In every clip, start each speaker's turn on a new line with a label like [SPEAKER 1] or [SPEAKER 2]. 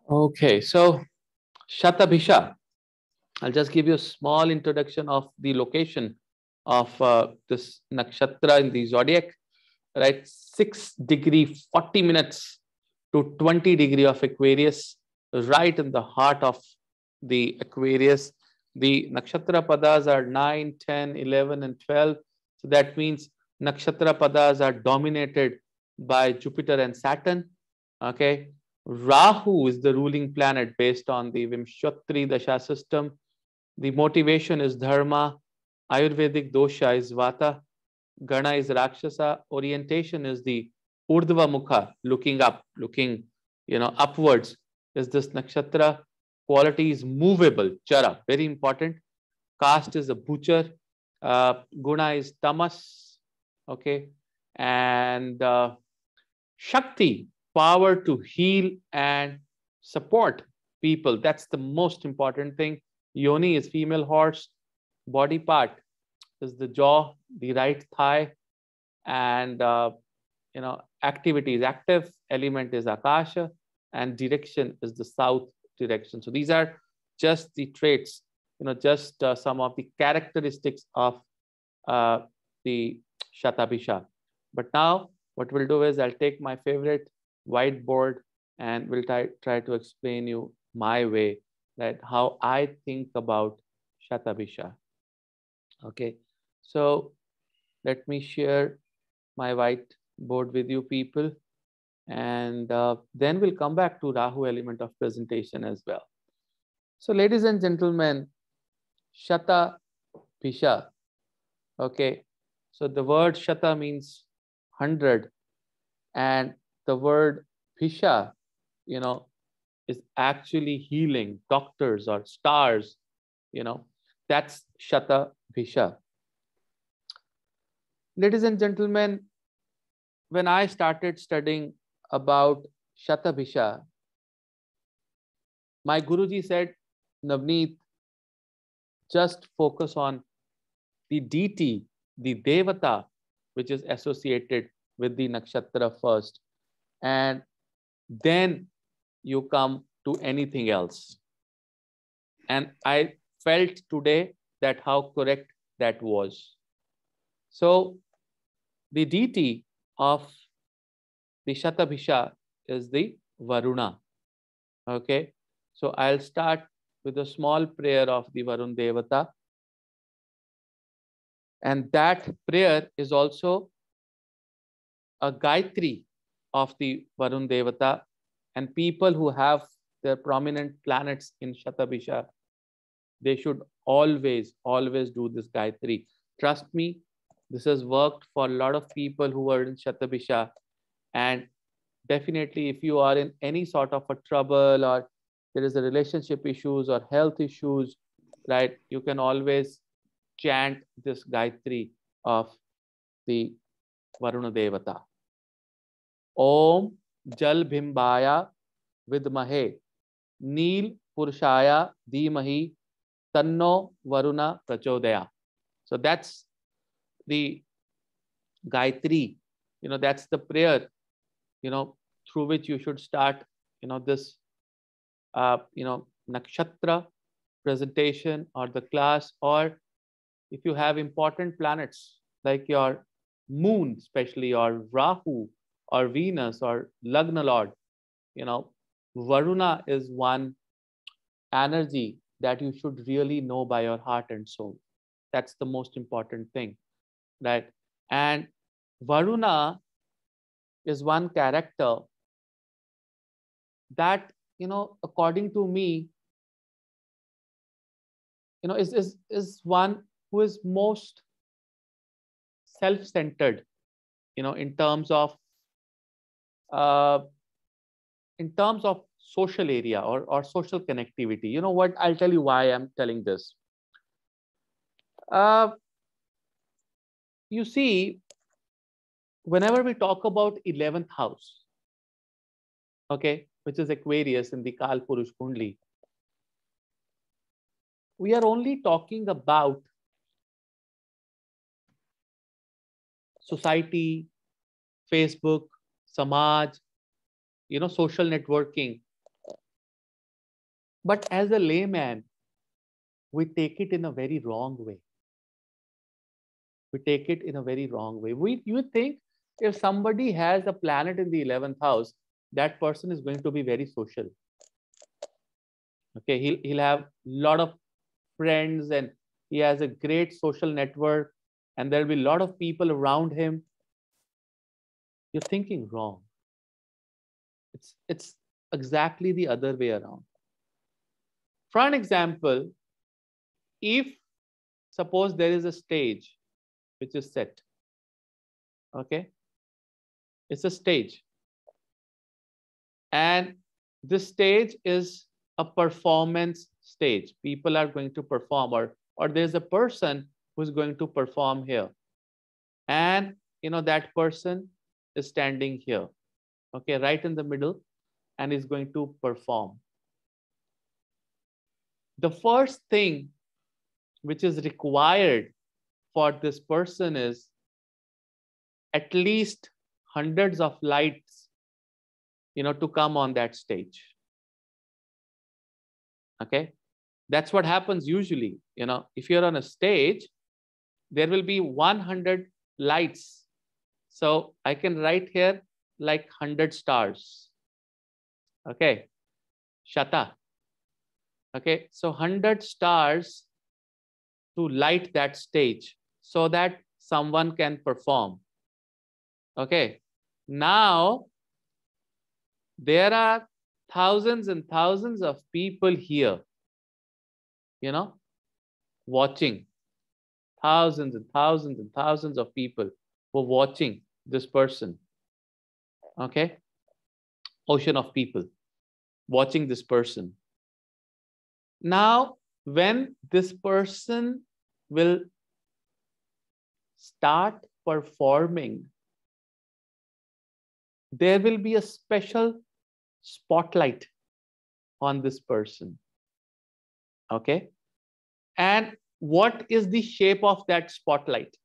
[SPEAKER 1] Okay, so Shatabhisha. I'll just give you a small introduction of the location of this nakshatra in the zodiac. Right, 6 degree 40 minutes to 20 degree of Aquarius, right in the heart of the Aquarius. The nakshatra padas are 9, 10, 11, and 12. So that means nakshatra padas are dominated by Jupiter and Saturn. Okay. Rahu is the ruling planet based on the Vimshatri Dasha system. The motivation is dharma. Ayurvedic dosha is vata. Gana is Rakshasa. Orientation is the Urdhva Mukha, looking up, looking, upwards is this nakshatra. Quality is movable, Chara, very important. Caste is a butcher. Guna is Tamas, okay. And Shakti, power to heal and support people. That's the most important thing. Yoni is female horse. Body part is the jaw, the right thigh, and activity is active, element is akasha, and direction is the south direction. So these are just the traits, just some of the characteristics of uh, the Shatabhisha. But now what we'll do is I'll take my favorite whiteboard and we'll try to explain you my way, that how I think about Shatabhisha. Okay, so let me share my whiteboard with you people, and then we'll come back to Rahu element of presentation as well. So ladies and gentlemen, Shata Pisha. Okay, so the word Shata means 100, and the word Pisha, you know, is actually healing, doctors or stars, you know, that's Shata Pisha. Ladies and gentlemen, when I started studying about Shatabhisha, my Guruji said, Navneet, just focus on the deity, the Devata, which is associated with the nakshatra first, and then you come to anything else. And I felt today that how correct that was. So the deity of the Shatabhisha is the Varuna. Okay. So I'll start with a small prayer of the Varun Devata. And that prayer is also a Gayatri of the Varun Devata. And people who have their prominent planets in Shatabhisha, they should always do this Gayatri. Trust me, this has worked for a lot of people who are in Shatabhisha. And definitely, if you are in any sort of a trouble, or there is a relationship issues or health issues, right, you can always chant this Gayatri of the Varuna Devata. Om Jal Bhimbaya Vidmahe Neel Purushaya Dhimahi Tanno Varuna Prachodaya. So that's the Gayatri, that's the prayer, through which you should start, this, nakshatra presentation or the class, or if you have important planets like your moon, especially, or Rahu, or Venus, or Lagna Lord, Varuna is one energy that you should really know by your heart and soul. That's the most important thing, right? And Varuna is one character that, according to me, is one who is most self-centered, in terms of uh, social area, or social connectivity. You know what? I'll tell you why I'm telling this. Uh, you see, whenever we talk about 11th house, okay, which is Aquarius in the Kal Purush Kundli, we are only talking about society, Facebook, Samaj, social networking. But as a layman, we take it in a very wrong way. We take it in a very wrong way. You think if somebody has a planet in the 11th house, that person is going to be very social. Okay, he'll have a lot of friends and he has a great social network and there'll be a lot of people around him. You're thinking wrong. It's exactly the other way around. For an example, if suppose there is a stage which is set, okay, it's a stage, and this stage is a performance stage. People are going to perform, or there's a person who's going to perform here, and that person is standing here, okay, right in the middle, and is going to perform. The first thing which is required for this person is at least hundreds of lights, to come on that stage. Okay, that's what happens usually. If you're on a stage, there will be 100 lights. So I can write here like 100 stars. Okay, Shata. Okay, so 100 stars to light that stage so that someone can perform. Okay, now there are thousands and thousands of people here, watching. Thousands and thousands and thousands of people were watching this person. Okay, ocean of people watching this person. Now, when this person will start performing, there will be a special spotlight on this person. Okay, and what is the shape of that spotlight?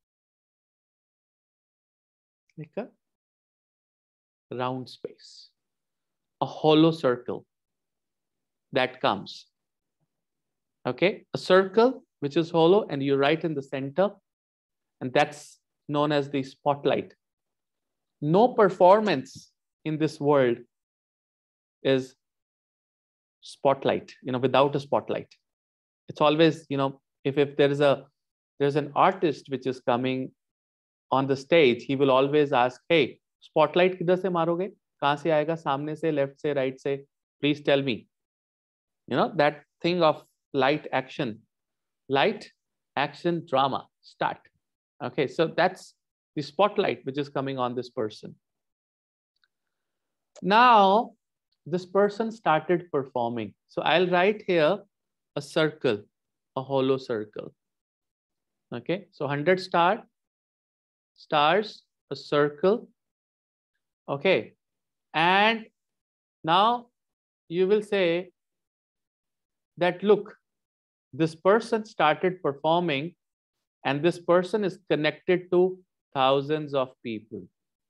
[SPEAKER 1] Like a round space, a hollow circle that comes. Okay, a circle which is hollow and you write in the center, and that's known as the spotlight. No performance in this world is spotlight, without a spotlight. It's always, if there's an artist which is coming on the stage, he will always ask, hey, spotlight किधर से मारोगे? कहाँ से आएगा? सामने से, left से, right से? Please tell me. That thing of light action drama, start. Okay, so that's the spotlight which is coming on this person. Now, this person started performing. So I'll write here a circle, a hollow circle. Okay, so 100 stars, a circle. Okay, and now you will say that, look, this person started performing and this person is connected to thousands of people.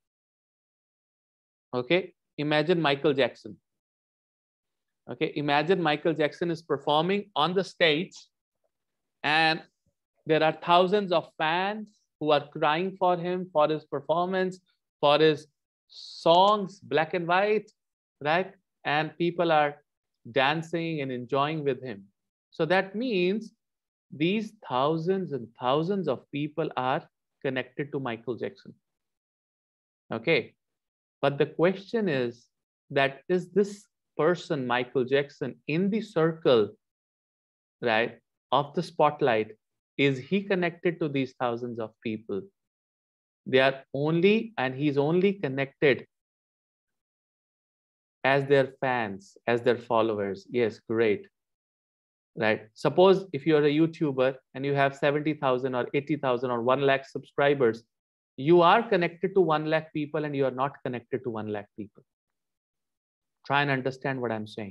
[SPEAKER 1] Okay, imagine Michael Jackson. Okay, imagine Michael Jackson is performing on the stage and there are thousands of fans who are crying for him, for his performance, for his songs, black and white, right? And people are dancing and enjoying with him. So that means these thousands and thousands of people are connected to Michael Jackson. Okay, but the question is that, is this person, Michael Jackson, in the circle, right, of the spotlight, is he connected to these thousands of people? They are only, and he's only connected as their fans, as their followers. Yes, great. Right. Suppose if you're a YouTuber and you have 70,000 or 80,000 or 1 lakh subscribers, you are connected to 1 lakh people and you are not connected to 1 lakh people. Try and understand what I'm saying.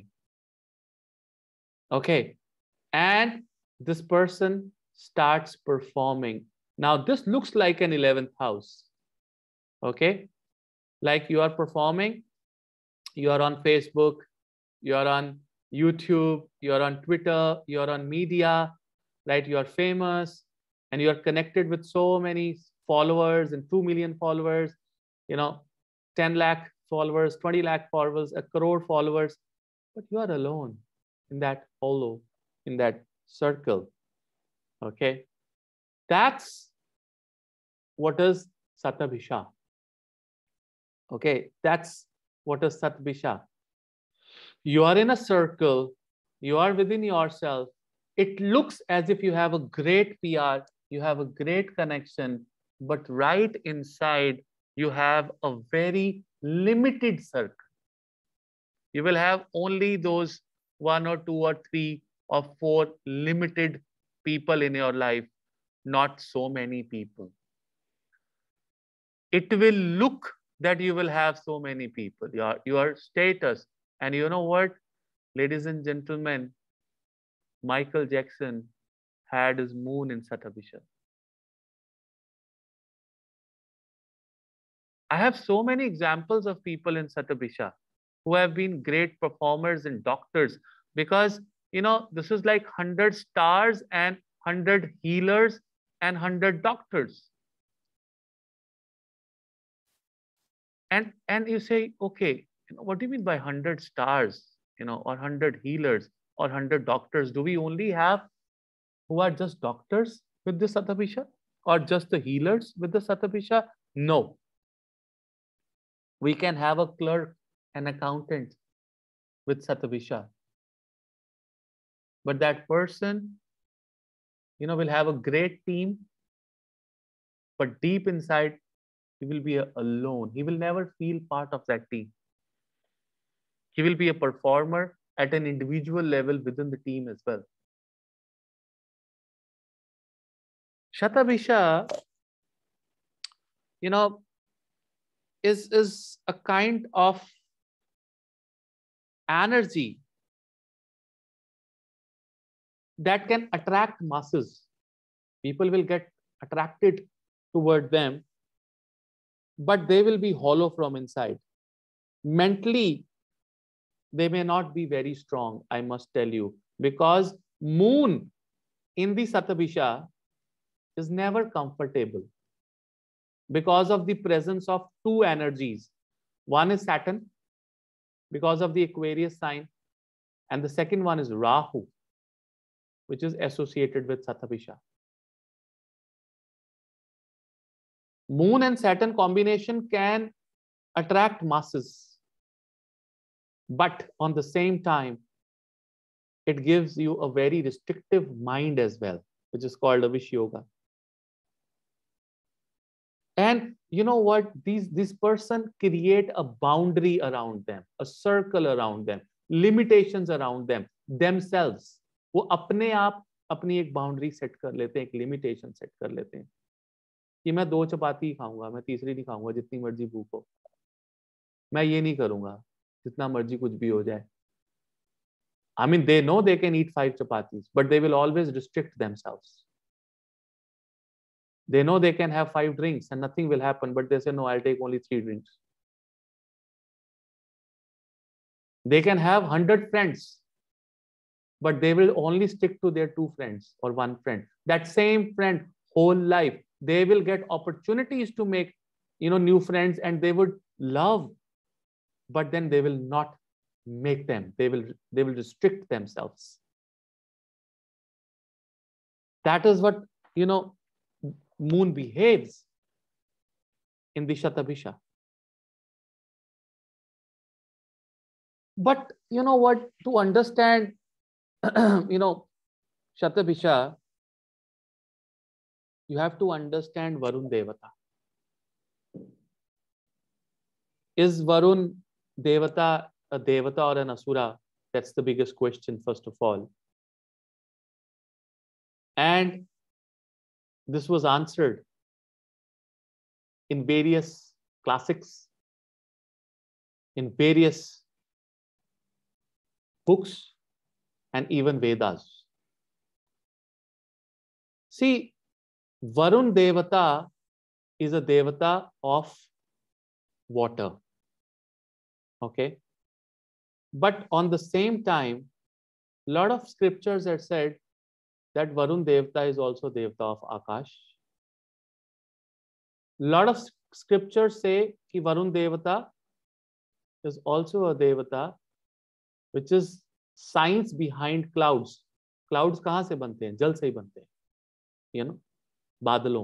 [SPEAKER 1] Okay. And this person starts performing. Now, this looks like an 11th house. Okay. Like you are performing, you are on Facebook, you are on YouTube, you're on Twitter, you're on media, right? You're famous and you're connected with so many followers and 2 million followers, 10 lakh followers, 20 lakh followers, a crore followers, but you are alone in that hollow, in that circle. Okay. That's what is Satabhisha. Okay. That's what is Satabhisha. You are in a circle, you are within yourself. It looks as if you have a great PR, you have a great connection, but right inside, you have a very limited circle. You will have only those 1 or 2 or 3 or 4 limited people in your life, not so many people. It will look that you will have so many people, your status. And you know what, ladies and gentlemen, Michael Jackson had his moon in Satabhisha. I have so many examples of people in Satabhisha who have been great performers and doctors, because this is like 100 stars and 100 healers and 100 doctors. And you say, okay, what do you mean by 100 stars, or 100 healers or 100 doctors? Do we only have who are just doctors with the Satabhisha, or just the healers with the Satabhisha? No. We can have a clerk, an accountant with Satabhisha. But that person, will have a great team, but deep inside, he will be alone. He will never feel part of that team. He will be a performer at an individual level within the team as well. Satabhisha, is a kind of energy that can attract masses. People will get attracted toward them, but they will be hollow from inside. Mentally, they may not be very strong, I must tell you, because moon in the Satabhisha is never comfortable because of the presence of two energies. One is Saturn because of the Aquarius sign, and the second one is Rahu, which is associated with Satabhisha. Moon and Saturn combination can attract masses, but on the same time, it gives you a very restrictive mind as well, which is called a Vish Yoga. And you know what? This person create a boundary around them, a circle around them, limitations around them, themselves. वो अपने आप अपनी एक boundary set कर लेते हैं, एक limitation set कर लेते हैं कि मैं 2 चपाती खाऊंगा, मैं तीसरी नहीं खाऊंगा जितनी मर्जी भूख हो, मैं ये नहीं करूंगा जितना मर्जी कुछ भी हो जाए. I mean, they know they can eat 5 chapatis, but they will always restrict themselves. They know they can have 5 drinks and nothing will happen, but they say, no, I'll take only 3 drinks. They can have 100 friends, but they will only stick to their 2 friends or 1 friend. That same friend, whole life, they will get opportunities to make, new friends, and they would love, but then they will not make them. They will restrict themselves. That is what, moon behaves in the Satabhisha. But you know what? To understand, Satabhisha, you have to understand Varun Devata. Is Varun Devata a Devata or an Asura? That's the biggest question, first of all. And this was answered in various classics, in various books, and even Vedas. See, Varun Devata is a Devata of water. Okay. But on the same time, lot of scriptures have said that Varun Devta is also Devta of Akash. Lot of scriptures say कि Varun Devata is also a Devata, which is science behind clouds. Clouds कहाँ से बनते हैं? जल से ही बनते हैं, you know, बादलों.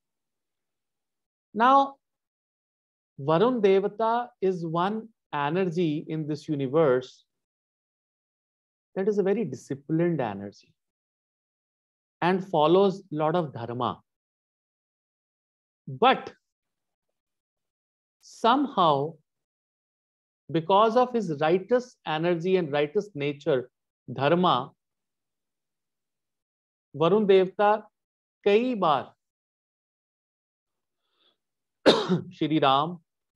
[SPEAKER 1] Now, Varun Devata is one energy in this universe that is a very disciplined energy and follows a lot of dharma. But somehow, because of his righteous energy and righteous nature, dharma, Varun Devta कई बार श्री राम,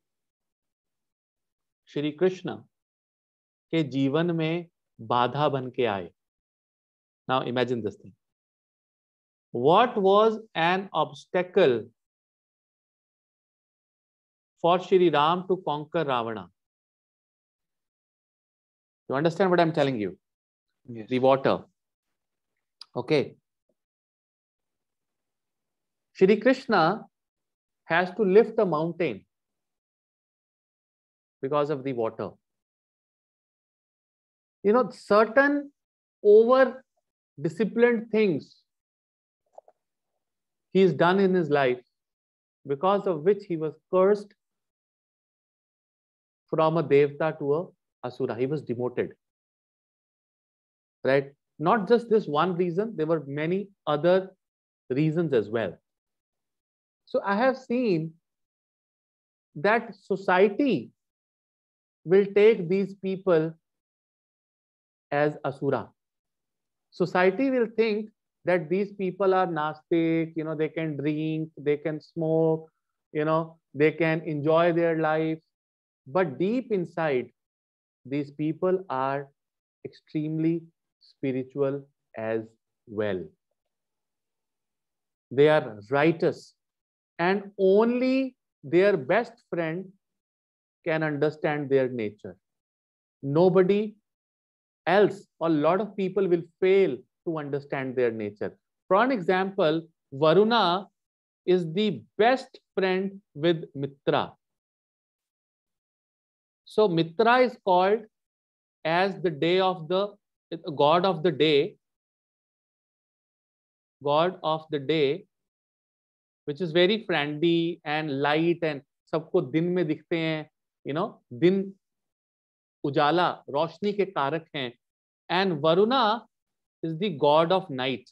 [SPEAKER 1] श्री कृष्ण के जीवन में बाधा बन के आए. Now imagine this thing. What was an obstacle for Shri Ram to conquer Ravana? You understand what I'm telling you?
[SPEAKER 2] Yes.
[SPEAKER 1] The water. Okay. Shri Krishna has to lift a mountain because of the water. You know, certain over disciplined things he's done in his life, because of which he was cursed from a Devta to a Asura. He was demoted. Right? Not just this one reason, there were many other reasons as well. So I have seen that society will take these people as Asura. Society will think that these people are nastic, you know, they can drink, they can smoke, you know, they can enjoy their life. But deep inside, these people are extremely spiritual as well. They are righteous, and only their best friend can understand their nature. Nobody else, or a lot of people will fail to understand their nature. For an example, Varuna is the best friend with Mitra. So Mitra is called as the day of the god of the day, which is very friendly and light and सबको दिन में दिखते हैं, you know, दिन उजाला रोशनी के कारक हैं. And Varuna is the god of night.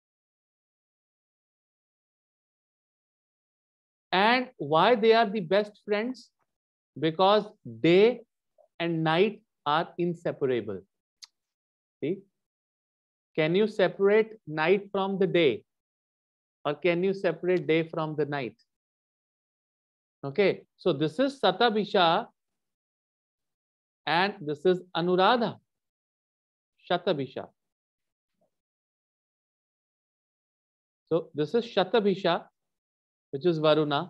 [SPEAKER 1] And why they are the best friends? Because day and night are inseparable. See? Can you separate night from the day? Or can you separate day from the night? Okay, so this is Satabhisha and this is Anuradha. Shatabhisha. So this is Shatabhisha, which is Varuna.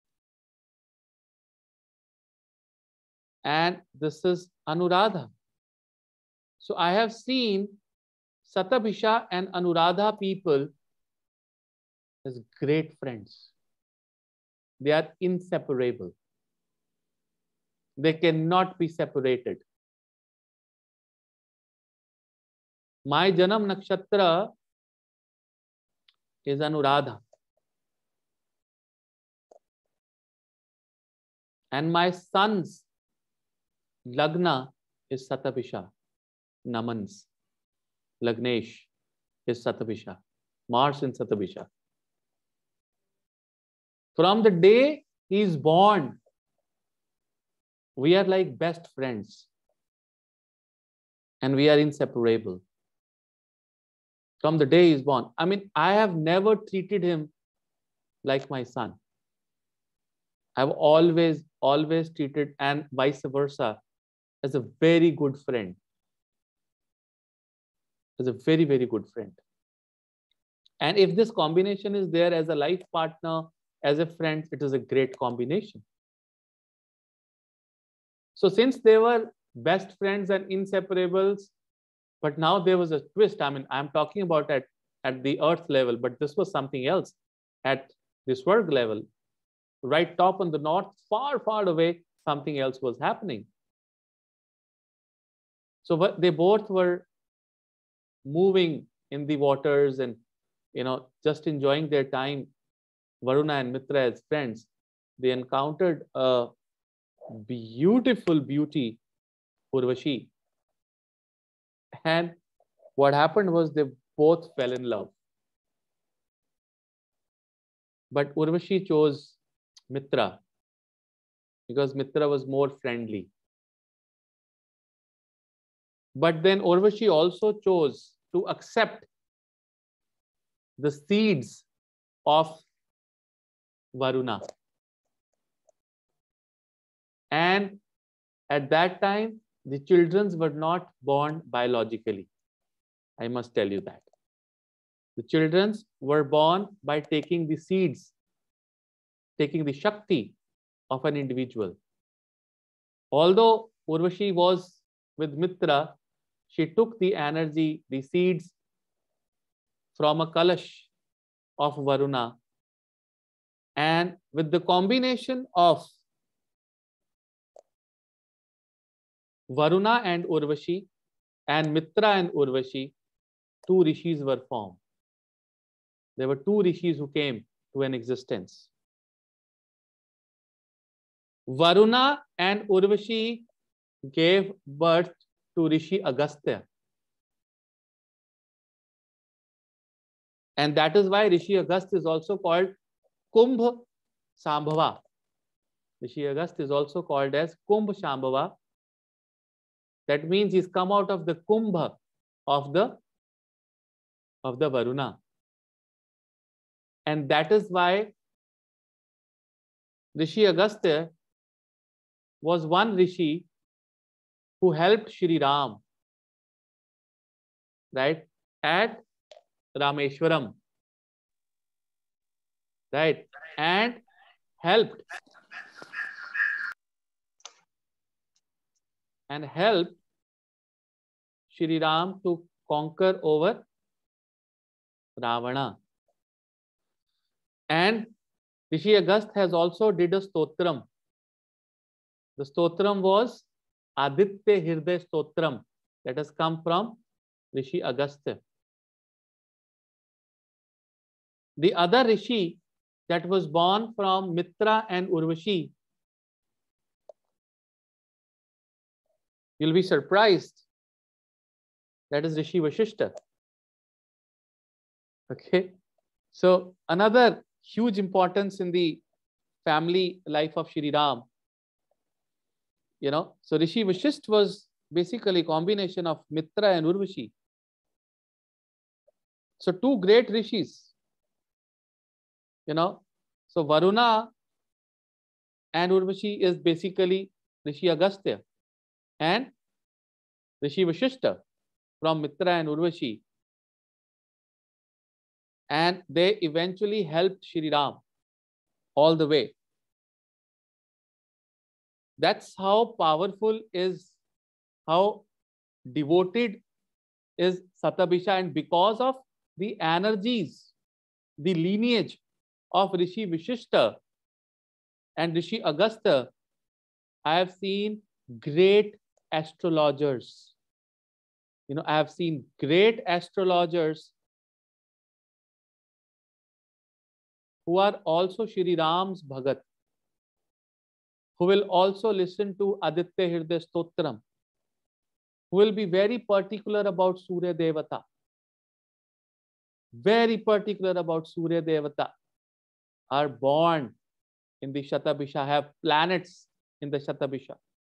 [SPEAKER 1] And this is Anuradha. So I have seen Satabhisha and Anuradha people as great friends. They are inseparable. They cannot be separated. My Janam Nakshatra is Anuradha. And my son's Lagna is Satabhisha. Naman's Lagnesh is Satabhisha. Mars in Satabhisha. From the day he is born, we are like best friends. And we are inseparable. From the day he is born. I mean, I have never treated him like my son. I've always treated, and vice versa, as a very good friend. As a very, very good friend. And if this combination is there as a life partner, as a friend, it is a great combination. So since they were best friends and inseparables, But now there was a twist. I mean, I'm talking about at the earth level, but this was something else at the Swarg level. Right top on the north, far, far away, something else was happening. So they both were moving in the waters and, just enjoying their time. Varuna and Mitra as friends, they encountered a beautiful beauty, Urvashi. And what happened was they both fell in love. But Urvashi chose Mitra because Mitra was more friendly. But then Urvashi also chose to accept the seeds of Varuna. And at that time, the children were not born biologically. I must tell you that. The children were born by taking the seeds, taking the Shakti of an individual. Although Urvashi was with Mitra, she took the energy, the seeds from a Kalash of Varuna, and with the combination of Varuna and Urvashi and Mitra and Urvashi, two rishis were formed. There were two rishis who came to an existence. Varuna and Urvashi gave birth to Rishi Agastya. And that is why Rishi Agastya is also called Kumbh Shambhava. Rishi Agastya is also called as Kumbh Shambhava. That means he's come out of the Kumbha of the Varuna. And that is why Rishi Agastya was one Rishi who helped Shri Ram, right, at Rameshwaram, right, and helped Shri Ram to conquer over Ravana. And Rishi Agastya has also did a stotram. The stotram was Aditya Hirday Stotram, that has come from Rishi Agastya. The other Rishi that was born from Mitra and Urvashi, you'll be surprised, that is Rishi Vashishta. Okay, so another huge importance in the family life of Shri Ram. So Rishi Vashishta was basically a combination of Mitra and Urvashi. So two great rishis, So Varuna and Urvashi is basically Rishi Agastya, and Rishi Vashishta from Mitra and Urvashi. And they eventually helped Shri Ram all the way. That's how powerful is, how devoted is Satabhisha, and because of the energies, the lineage of Rishi Vashishta and Rishi Agastya, I have seen great astrologers. I have seen great astrologers who are also Shri Ram's Bhagat, who will also listen to Aditya Hirday Stotram, who will be very particular about Surya Devata. Very particular about Surya Devata, are born in the Shatabhisha, have planets in the Shatabhisha.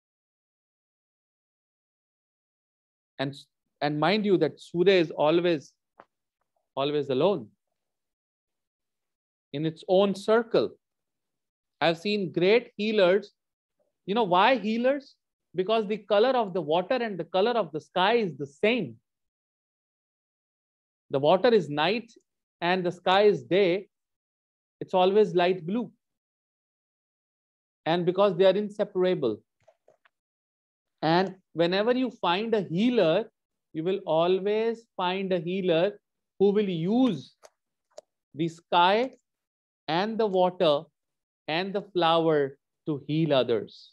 [SPEAKER 1] And mind you that Surya is always alone in its own circle. I've seen great healers. You know why healers? Because the color of the water and the color of the sky is the same. The water is night and the sky is day. It's always light blue. And because they are inseparable. And whenever you find a healer you will always find a healer who will use the sky and the water and the flower to heal others.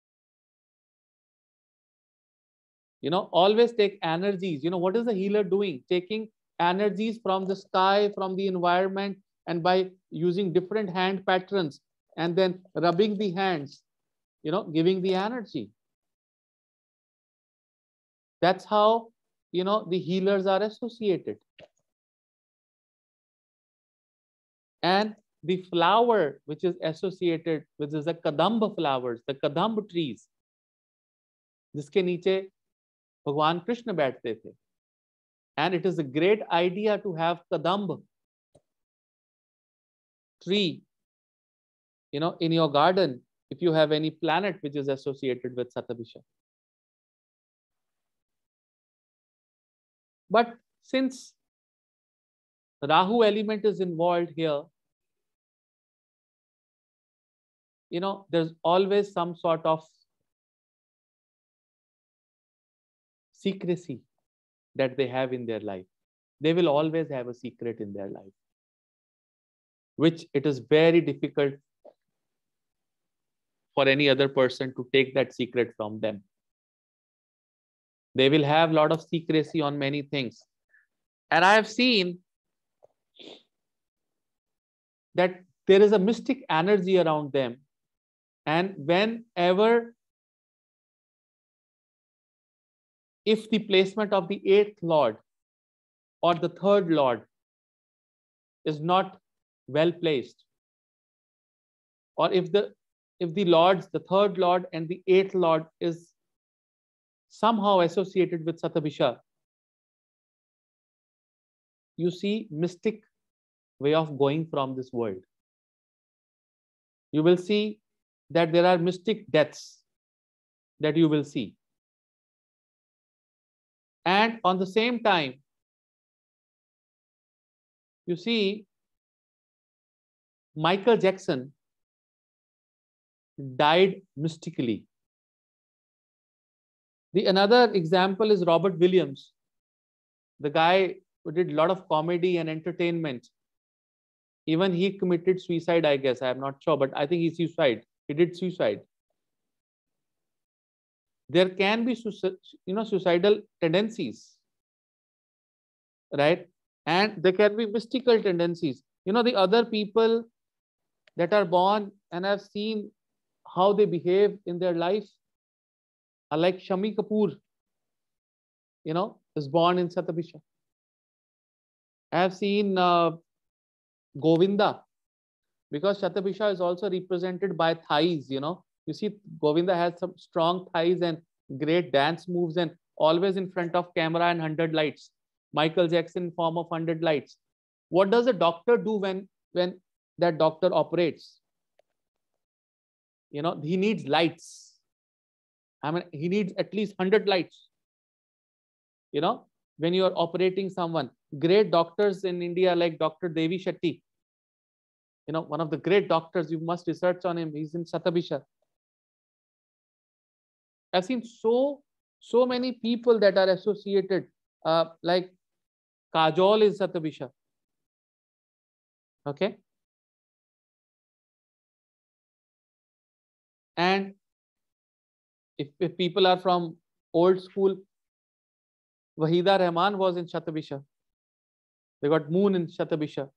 [SPEAKER 1] Always take energies. What is the healer doing? Taking energies from the sky, from the environment, and by using different hand patterns and then rubbing the hands, giving the energy. That's how, the healers are associated. And the flower which is associated, which is the kadamba flowers, the kadamba trees, जिसके नीचे भगवान कृष्ण बैठते थे. And it is a great idea to have kadamba tree, in your garden if you have any planet which is associated with Satabhisha. But since Rahu element is involved here, there's always some sort of secrecy that they have in their life. They will always have a secret in their life, which it is very difficult for any other person to take that secret from them. They will have a lot of secrecy on many things. And I have seen that there is a mystic energy around them. And whenever, if the placement of the 8th Lord or the 3rd Lord is not well placed, or if the lords, the 3rd Lord and the 8th Lord is somehow associated with Satabhisha, you see mystic way of going from this world. You will see that there are mystic deaths that you will see. And on the same time, you see Michael Jackson died mystically. Another example is Robert Williams, the guy who did a lot of comedy and entertainment. Even he committed suicide, I guess. I am not sure, but I think he did suicide. There can be, suicidal tendencies, right? And there can be mystical tendencies. The other people that are born, and I've seen how they behave in their life, are like Shami Kapoor, is born in Satabhisha. I have seen Govinda, because Satabhisha is also represented by thighs. You see Govinda has some strong thighs and great dance moves, and always in front of camera and 100 lights. Michael Jackson in form of 100 lights. What does a doctor do when that doctor operates? He needs lights. I mean, he needs at least 100 lights. When you are operating someone, great doctors in India like Dr. Devi Shetty, one of the great doctors, you must research on him. He's in Satabhisha. I've seen so many people that are associated, like Kajol is Satabhisha. Okay. And if people are from old school, Wahida Rahman was in Satabhisha. They got moon in Satabhisha.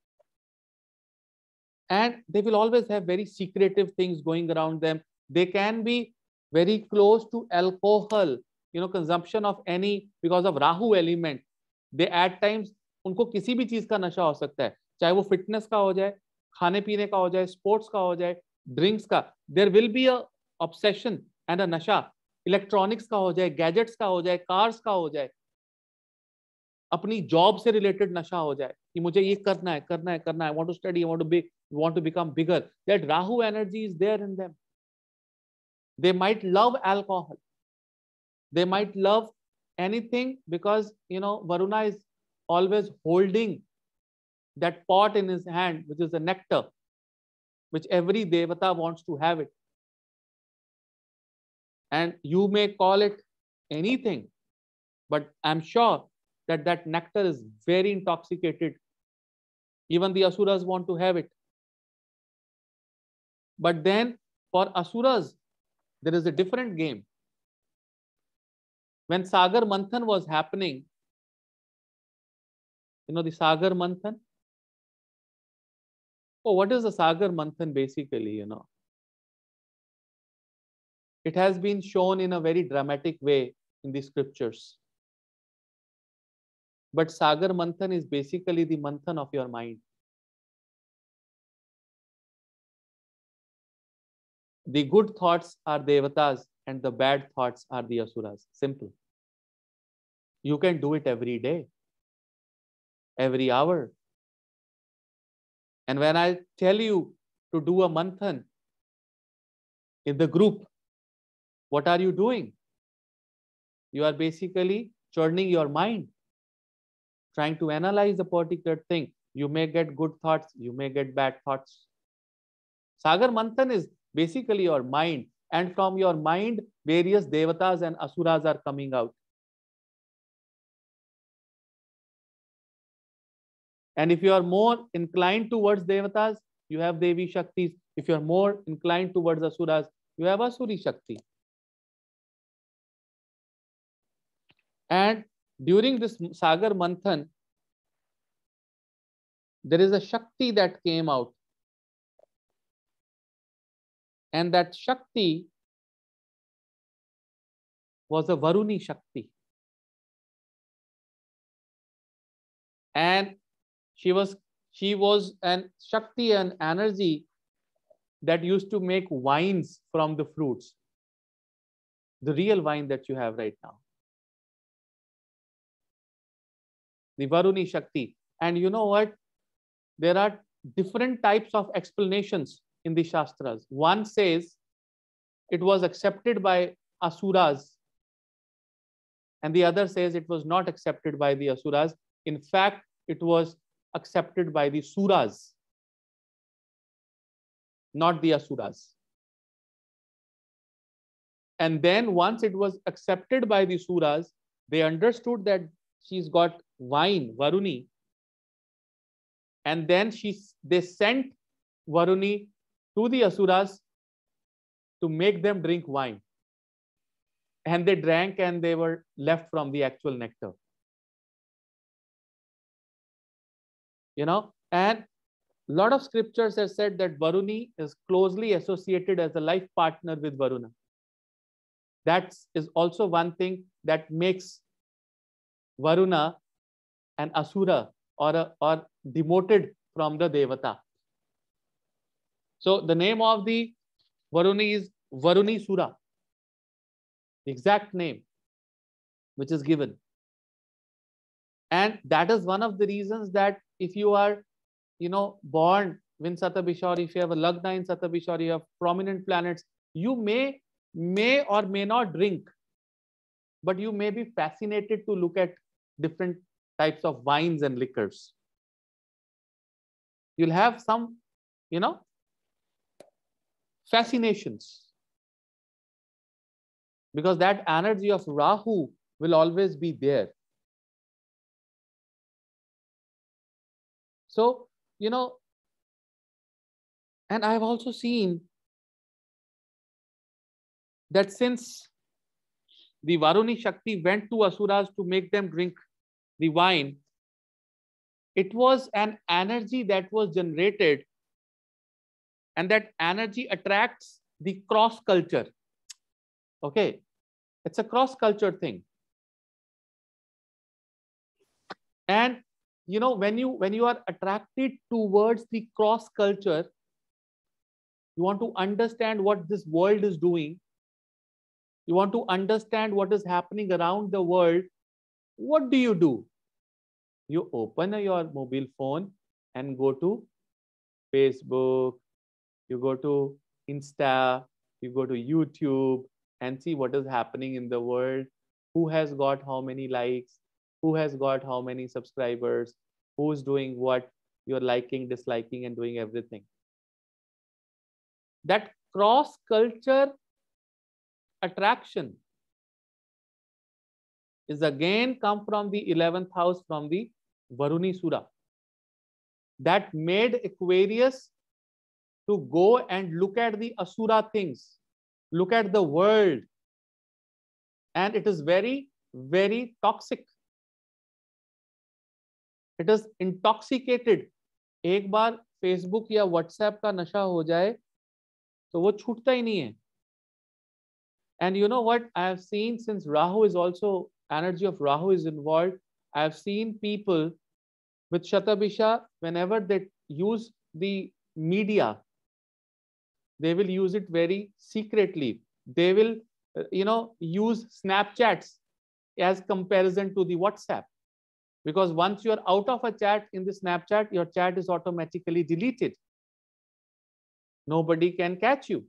[SPEAKER 1] And they will always have very secretive things going around them. They can be very close to alcohol, consumption of any, because of Rahu element. They at times, उनको किसी भी चीज का नशा हो सकता है, चाहे वो फिटनेस का हो जाए, खाने पीने का हो जाए, स्पोर्ट्स का हो जाए, ड्रिंक्स का. There will be a obsession and a नशा. इलेक्ट्रॉनिक्स का हो जाए, गैजेट्स का हो जाए, कार्स का हो जाए, अपनी जॉब से रिलेटेड नशा हो जाए कि मुझे ये करना है, I want to study, I want to become bigger. That Rahu energy is there in them. They might love alcohol. They might love anything because, Varuna is always holding that pot in his hand, which is the nectar, which every Devata wants to have it. And you may call it anything, But I'm sure that that nectar is very intoxicated. Even the asuras want to have it. But then for asuras, there is a different game. When Sagar Manthan was happening, the Sagar Manthan. Oh, what is the Sagar Manthan basically? It has been shown in a very dramatic way in the scriptures. But Sagar Manthan is basically the Manthan of your mind. The good thoughts are Devatas and the bad thoughts are the Asuras. Simple. You can do it every day, every hour. And when I tell you to do a Manthan in the group, what are you doing? You are basically churning your mind, trying to analyze a particular thing. You may get good thoughts, you may get bad thoughts. Sagar Manthan is basically your mind, and from your mind, various Devatas and Asuras are coming out. And if you are more inclined towards Devatas, you have Devi Shaktis. If you are more inclined towards Asuras, you have Asuri Shakti. And during this Sagar Manthan, there is a Shakti that came out. And that Shakti was a Varuni Shakti. And she was an Shakti, an energy that used to make wines from the fruits. The real wine that you have right now. The Varuni Shakti. And you know what? There are different types of explanations in the Shastras. One says it was accepted by Asuras, and the other says it was not accepted by the Asuras. In fact, it was accepted by the Suras, not the Asuras. And then once it was accepted by the Suras, they understood that she's got wine, Varuni, and then they sent Varuni to the Asuras to make them drink wine. And they drank and they were left from the actual nectar. And a lot of scriptures have said that Varuni is closely associated as a life partner with Varuna. That is also one thing that makes Varuna an Asura or demoted from the Devata. So the name of the Varuni is Varuni Sura. The exact name which is given. And that is one of the reasons that if you are, born in Satabhisha, or if you have a Lagna in Satabhisha, you have prominent planets, you may or may not drink, but you may be fascinated to look at different types of wines and liquors. You'll have some, fascinations. Because that energy of Rahu will always be there. So, and I've also seen that since the Varuni Shakti went to Asuras to make them drink the wine, it was an energy that was generated, and that energy attracts the cross culture. Okay, it's a cross culture thing. And when you are attracted towards the cross culture, you want to understand what this world is doing. You want to understand what is happening around the world. What do? You open your mobile phone and go to Facebook, you go to Insta, you go to YouTube and see what is happening in the world. Who has got how many likes? Who has got how many subscribers? Who's doing what? You're liking, disliking, and doing everything. That cross-culture attraction is again come from the 11th house, from the Varuni Sura, that made Aquarius to go and look at the Asura things, look at the world, and it is very, very toxic. It is intoxicated. एक बार Facebook या WhatsApp का नशा हो जाए तो वो छूटता ही नहीं है. And you know what I have seen, since Rahu is also, energy of Rahu is involved, I have seen people with Shatabisha, whenever they use the media, they will use it very secretly. They will, use Snapchats as comparison to the WhatsApp. Because once you are out of a chat in the Snapchat, your chat is automatically deleted. Nobody can catch you.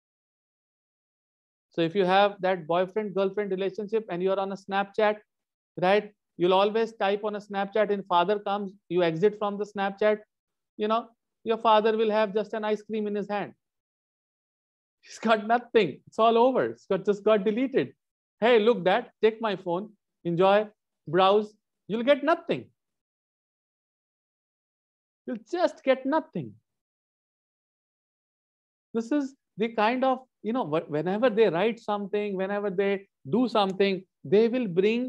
[SPEAKER 1] So if you have that boyfriend-girlfriend relationship and you are on a Snapchat, right? You'll always type on a Snapchat, and father comes, you exit from the Snapchat, your father will have just an ice cream in his hand. He's got nothing. It's all over. It's just got deleted. Hey, look, Dad, take my phone, enjoy, browse. You'll get nothing. You'll just get nothing. This is the kind of, whenever they write something, whenever they do something, they will bring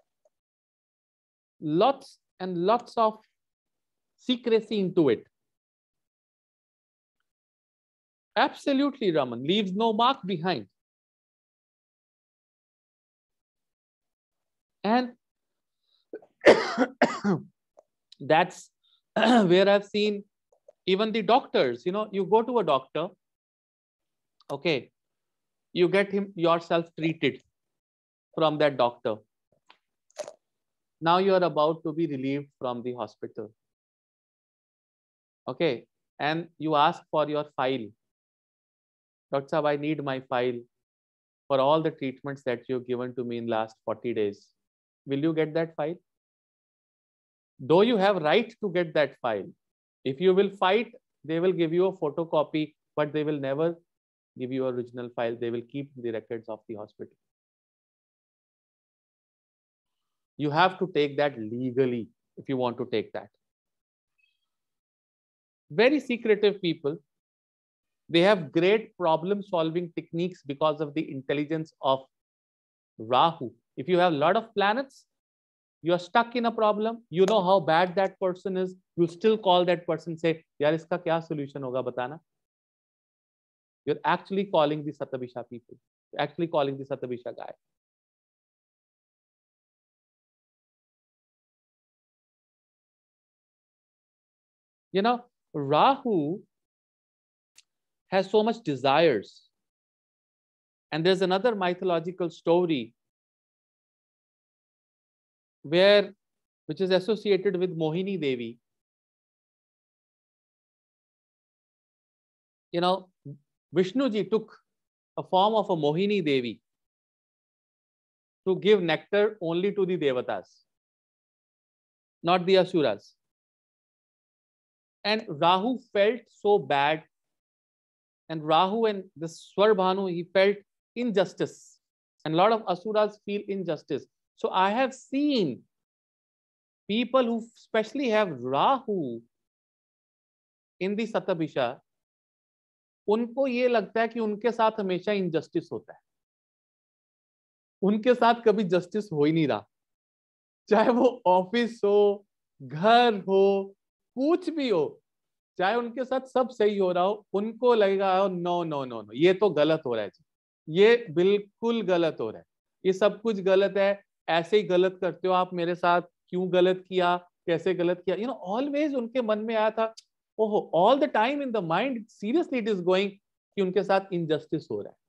[SPEAKER 1] lots and lots of secrecy into it. Absolutely, Raman, leaves no mark behind. And that's where I've seen even the doctors, you go to a doctor, okay, you get yourself treated from that doctor. Now you are about to be relieved from the hospital. Okay, and you ask for your file. Doctor Sahab, I need my file for all the treatments that you've given to me in last 40 days. Will you get that file? Though you have right to get that file, if you will fight, they will give you a photocopy, but they will never give you an original file. They will keep the records of the hospital. You have to take that legally if you want to take that. Very secretive people. They have great problem solving techniques because of the intelligence of Rahu. If you have a lot of planets, you are stuck in a problem, you know how bad that person is, you still call that person, say, yaar, iska kya solution hoga, batana. You're actually calling the Satabisha people. You're actually calling the Satabisha guy. Rahu has so much desires. And there's another mythological story which is associated with Mohini Devi. Vishnuji took a form of a Mohini Devi to give nectar only to the Devatas, not the Asuras. And Rahu felt so bad. And Rahu and the Swarbhanu, he felt injustice. And a lot of Asuras feel injustice. So I have seen people who especially have Rahu in the Satabisha, उनको ये लगता है कि उनके साथ हमेशा injustice होता है. उनके साथ कभी justice हो ही नहीं रहा. चाहे वो ऑफिस हो, घर हो, कुछ भी हो, चाहे उनके साथ सब सही हो रहा हो, उनको लगेगा नो नो नो नो, ये तो गलत हो रहा है, ये बिल्कुल गलत हो रहा है, ये सब कुछ गलत है, ऐसे ही गलत करते हो आप मेरे साथ, क्यों गलत किया, कैसे गलत किया, ऑलवेज उनके मन में आया था, ओहो, all the time in the mind seriously it is going कि उनके साथ इनजस्टिस हो रहा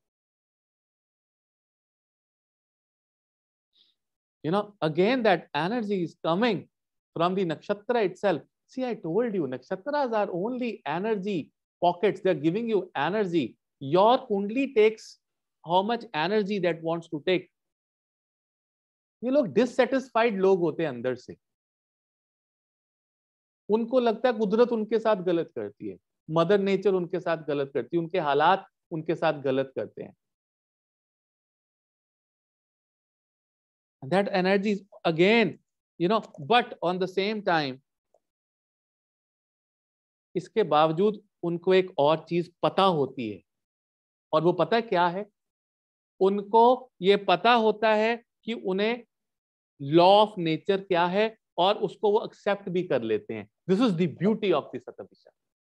[SPEAKER 1] है. Again that energy is coming from the nakshatra itself. See, I told you, nakshatras are only energy pockets. They're giving you energy. Your kundli takes how much energy that wants to take. ये लोग dissatisfied लोग होते हैं अंदर से. उनको लगता है कुदरत उनके साथ गलत करती है, मदर नेचर उनके साथ गलत करती है, उनके हालात उनके साथ गलत करते हैं. And that energy is again, but on the same time, इसके बावजूद उनको एक और चीज पता होती है, और वो पता है क्या है? उनको ये पता होता है कि उन्हें लॉ ऑफ नेचर क्या है, और उसको वो एक्सेप्ट भी कर लेते हैं. This is the beauty of the Shatabhisha.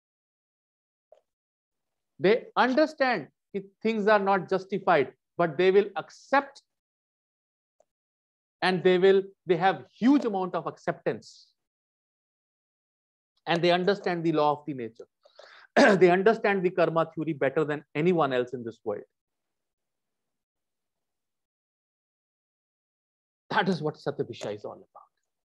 [SPEAKER 1] They understand कि things are not justified, but they will accept, and they have huge amount of acceptance, and they understand the law of the nature. They understand the karma theory better than anyone else in this world. That is what Satyabhisha is all about.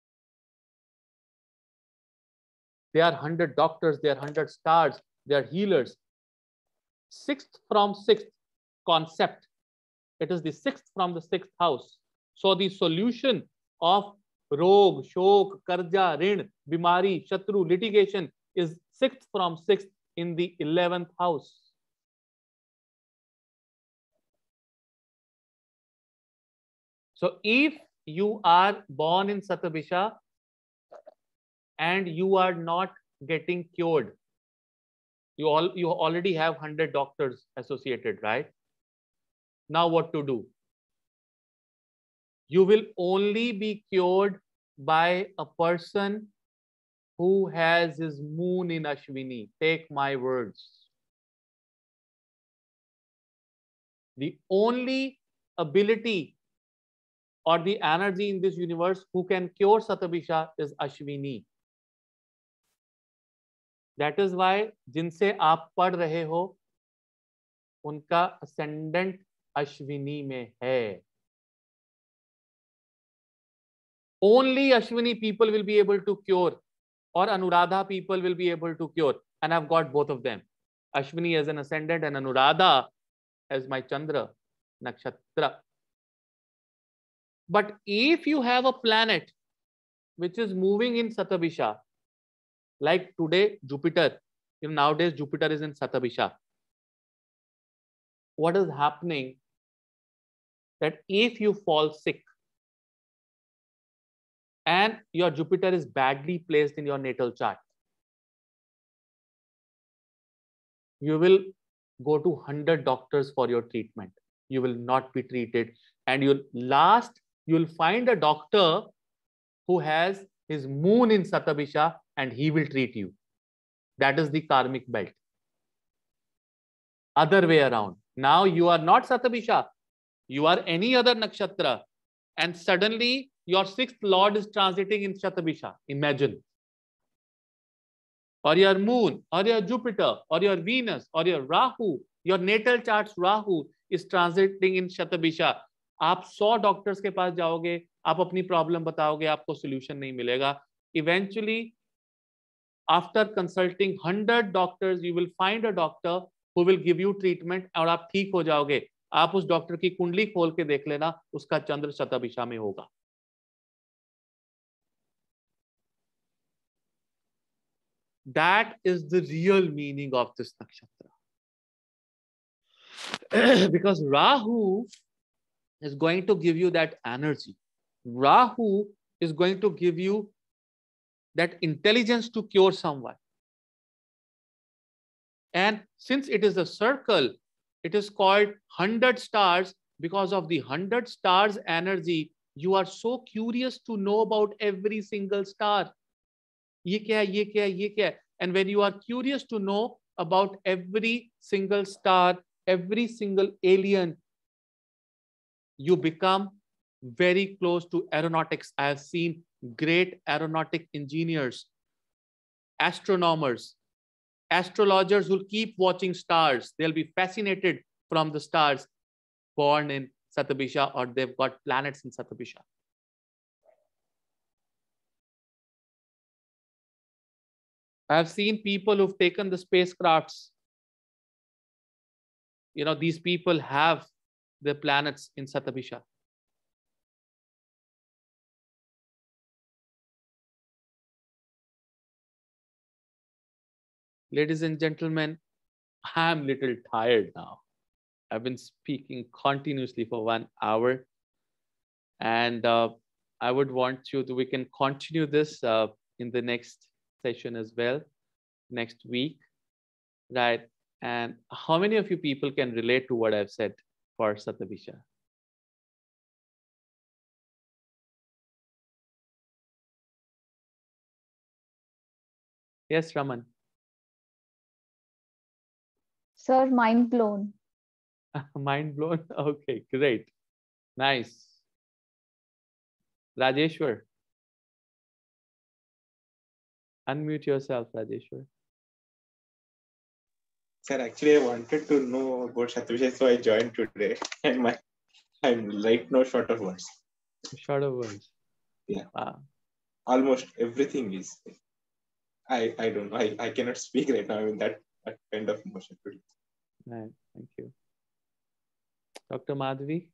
[SPEAKER 1] There are 100 doctors, there are 100 stars, there are healers. Sixth from sixth concept. It is the sixth from the sixth house. So the solution of rog, shok, karja, rin, bimari, shatru, litigation is sixth from sixth in the 11th house. So if you are born in Satyabhisha and you are not getting cured, you already have 100 doctors associated, right? Now what to do? You will only be cured by a person who has his moon in Ashwini. Take my words. The only ability or the energy in this universe who can cure Satyabhisha is Ashwini. That is why जिनसे आप पढ़ रहे हो उनका ascendant Ashwini में है. Only Ashwini people will be able to cure, or Anuradha people will be able to cure, and I've got both of them. Ashwini as an ascendant and Anuradha as my Chandra nakshatra. But if you have a planet which is moving in Satyabhisha, like today Jupiter, nowadays Jupiter is in Satyabhisha. What is happening? That if you fall sick and your Jupiter is badly placed in your natal chart, you will go to 100 doctors for your treatment. You will not be treated, and you'll find a doctor who has his moon in Satyabhisha and he will treat you. That is the karmic belt. Other way around. Now you are not Satyabhisha, you are any other nakshatra, and suddenly your sixth lord is transiting in Satyabhisha. Imagine. Or your moon, or your Jupiter, or your Venus, or your Rahu, your natal chart's Rahu is transiting in Satyabhisha. आप 100 doctors के पास जाओगे, आप अपनी problem बताओगे, आपको solution नहीं मिलेगा. Eventually, after consulting 100 doctors, you will find a doctor who will give you treatment और आप ठीक हो जाओगे. आप उस डॉक्टर की कुंडली खोल के देख लेना, उसका चंद्र शतभिषा में होगा. That is the real meaning of this nakshatra. Because Rahu is going to give you that energy. Rahu is going to give you that intelligence to cure someone. And since it is a circle, it is called 100 stars. Because of the 100 stars energy, you are so curious to know about every single star. ये क्या है, ये क्या है, ये क्या है? And when you are curious to know about every single star, every single alien, you become very close to aeronautics. I have seen great aeronautic engineers, astronomers, astrologers who keep watching stars. They'll be fascinated from the stars, born in Satyabhisha, or they've got planets in Satyabhisha. I have seen people who've taken the spacecrafts. These people have the planets in Satyabhisha. Ladies and gentlemen, I'm a little tired now. I've been speaking continuously for 1 hour. And I would want you to, we can continue this in the next session as well, next week, right? And how many of you people can relate to what I've said for Satabhisha? Yes, Raman.
[SPEAKER 2] Sir, mind blown.
[SPEAKER 1] Mind blown. Okay, great. Nice. Rajeshwar. Unmute yourself, Rajeshwar.
[SPEAKER 3] Sir, actually, I wanted to know about Satabhisha, so I joined today. And I'm right now short of words.
[SPEAKER 1] Short of words.
[SPEAKER 3] Yeah.
[SPEAKER 1] Wow.
[SPEAKER 3] Almost everything is. I don't know. I cannot speak right now. I'm in that kind of emotion today.
[SPEAKER 1] Right. Thank you. Dr. Madhavi?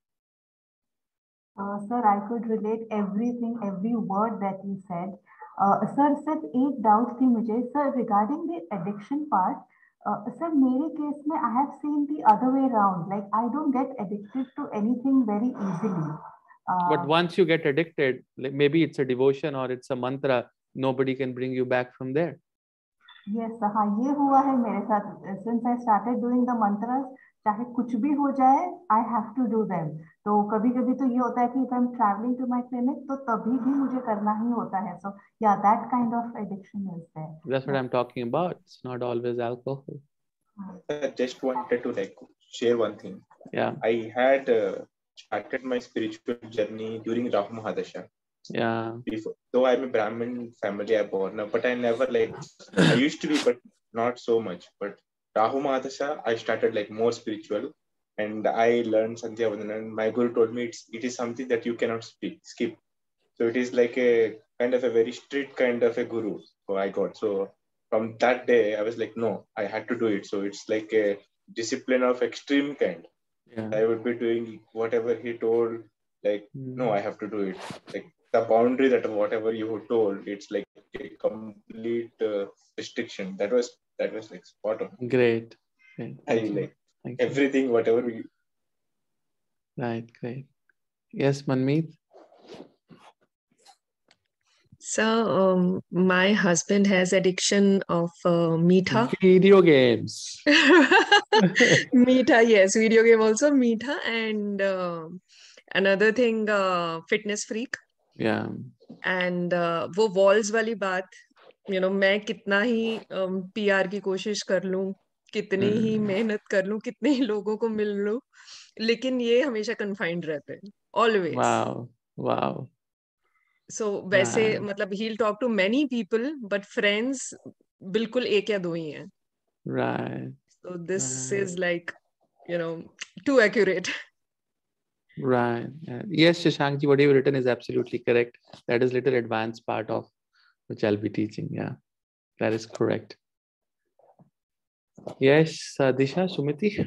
[SPEAKER 4] Sir, I could relate everything, every word that he said. Sir, एक doubt थी मुझे. Sir, regarding the addiction part, sir, मेरे case में I have seen the other way around. Like I don't get addicted to anything very easily.
[SPEAKER 1] But once you get addicted, like maybe it's a devotion or it's a mantra, nobody can bring you back from there.
[SPEAKER 4] Yes, हाँ ये हुआ है मेरे साथ. Since I started doing the mantras, चाहे कुछ भी हो जाए, I have to do them. तो कभी-कभी तो ये होता है कि if I'm traveling to my clinic, तो तभी भी मुझे करना ही होता है. So yeah, that kind of addiction is there.
[SPEAKER 1] That's what I'm talking about. It's not always alcohol.
[SPEAKER 3] I just wanted to like share one thing.
[SPEAKER 1] Yeah.
[SPEAKER 3] I had started my spiritual journey during Rahu Mahadasha.
[SPEAKER 1] Yeah.
[SPEAKER 3] Before, though I'm a Brahmin family, I'm born up, but I never like, I used to be, but not so much. But Rahu Mahadasha, I started like more spiritual, and I learned Sandhya Vandanam, and my guru told me it is something that you cannot skip. So it is like a kind of a very strict kind of a guru. So I got, so from that day, I was like, no, I had to do it. So it's like a discipline of extreme kind.
[SPEAKER 1] Yeah.
[SPEAKER 3] I would be doing whatever he told, like, no, I have to do it. Like the boundary that whatever you were told, it's like a complete restriction. That was like spot on.
[SPEAKER 1] Great. Great.
[SPEAKER 3] I like everything, whatever we.
[SPEAKER 1] Right. Great. Yes, Manmeet.
[SPEAKER 5] So my husband has addiction of meetha.
[SPEAKER 1] Video games.
[SPEAKER 5] Meetha, yes, video game also meetha, and another thing, fitness freak.
[SPEAKER 1] Yeah.
[SPEAKER 5] And वो walls वाली बात, you know, मैं कितना ही PR की कोशिश कर लूं, कितनी ही मेहनत कर लूं, कितने ही लोगों को मिल लूं, लेकिन ये हमेशा confined रहते हैं, always.
[SPEAKER 1] Wow. Wow.
[SPEAKER 5] So वैसे मतलब he'll talk to many people, but friends बिल्कुल एक या दो ही हैं.
[SPEAKER 1] Right.
[SPEAKER 5] So this is like, you know, too accurate.
[SPEAKER 1] Right. Yes, Shashankji, what you've written is absolutely correct. That is little advanced part of which I'll be teaching. Yeah, that is correct. Yes, Disha, Sumiti.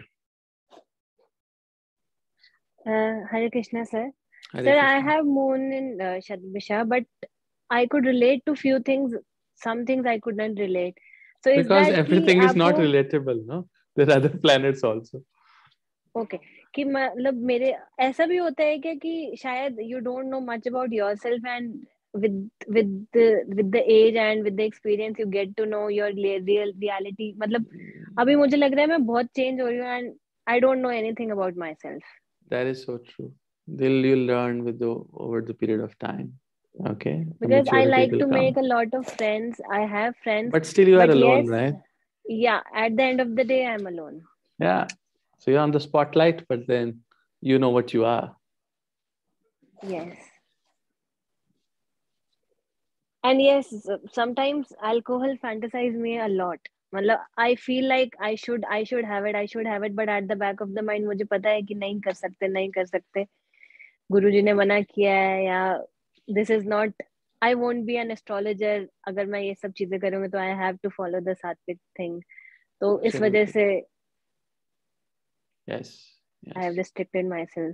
[SPEAKER 6] Hare Krishna, sir.
[SPEAKER 1] Hare
[SPEAKER 6] Sir,
[SPEAKER 1] Krishna.
[SPEAKER 6] I have moon in Satabhisha, but I could relate to few things. Some things I could not relate. So is
[SPEAKER 1] Because
[SPEAKER 6] that
[SPEAKER 1] everything is not
[SPEAKER 6] आपको
[SPEAKER 1] relatable, no? There are other planets also.
[SPEAKER 6] Okay, कि मतलब मेरे ऐसा भी होता है क्या कि शायद you don't know much about yourself, and with the age and with the experience you get to know your real reality. मतलब अभी मुझे लग रहा है मैं बहुत change हो रही हूँ and I don't know anything about myself.
[SPEAKER 1] That is so true. You'll learn with over the period of time. Okay.
[SPEAKER 6] Because I like to make a lot of friends. I have friends.
[SPEAKER 1] But still you are alone,
[SPEAKER 6] yes,
[SPEAKER 1] right?
[SPEAKER 6] Yeah. At the end of the day, I'm alone.
[SPEAKER 1] Yeah. So you're on the spotlight, but then you know what you are.
[SPEAKER 6] Yes. And yes, sometimes alcohol fantasize me a lot. मतलब I feel like I should have it, but at the back of the mind मुझे पता है कि नहीं कर सकते. गुरुजी ने मना किया है या this is not. I won't be an astrologer अगर मैं ये सब चीजें करूँगी तो I have to follow the sattvic thing. तो इस वजह से
[SPEAKER 1] Yes.
[SPEAKER 6] I have restricted myself.